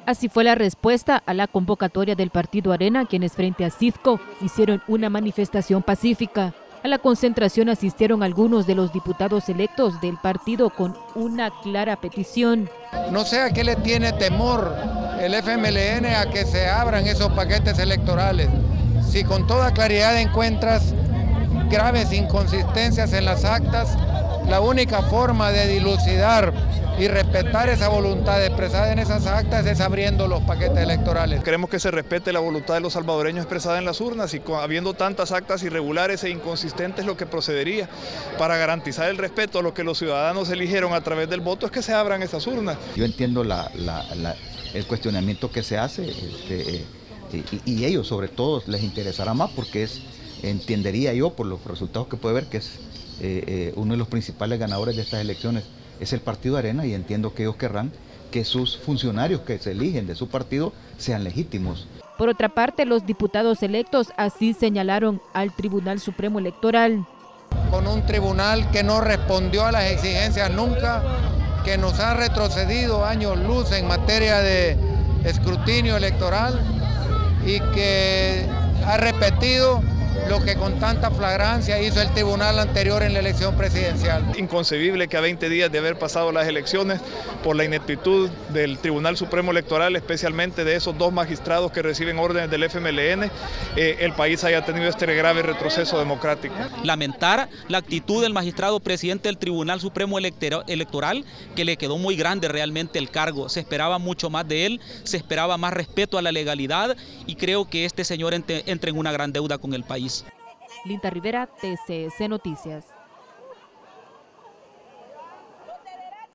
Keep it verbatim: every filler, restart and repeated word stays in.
Así fue la respuesta a la convocatoria del Partido Arena, quienes frente a Citco hicieron una manifestación pacífica. A la concentración asistieron algunos de los diputados electos del partido con una clara petición. No sé a qué le tiene temor el F M L N a que se abran esos paquetes electorales. Si con toda claridad encuentras graves inconsistencias en las actas, la única forma de dilucidar y respetar esa voluntad expresada en esas actas es abriendo los paquetes electorales. Queremos que se respete la voluntad de los salvadoreños expresada en las urnas y habiendo tantas actas irregulares e inconsistentes, lo que procedería para garantizar el respeto a lo que los ciudadanos eligieron a través del voto es que se abran esas urnas. Yo entiendo la, la, la, el cuestionamiento que se hace este, y, y ellos sobre todo les interesará más porque es, entendería yo por los resultados que puede ver que es eh, eh, uno de los principales ganadores de estas elecciones es el Partido Arena, y entiendo que ellos querrán que sus funcionarios que se eligen de su partido sean legítimos. Por otra parte, los diputados electos así señalaron al Tribunal Supremo Electoral. Con un tribunal que no respondió a las exigencias nunca, que nos ha retrocedido años luz en materia de escrutinio electoral y que ha repetido lo que con tanta flagrancia hizo el tribunal anterior en la elección presidencial. Inconcebible que a veinte días de haber pasado las elecciones, por la ineptitud del Tribunal Supremo Electoral, especialmente de esos dos magistrados que reciben órdenes del F M L N, eh, el país haya tenido este grave retroceso democrático. Lamentar la actitud del magistrado presidente del Tribunal Supremo Electoral, que le quedó muy grande realmente el cargo. Se esperaba mucho más de él, se esperaba más respeto a la legalidad y creo que este señor entra en una gran deuda con el país. Linda Rivera, T C S Noticias.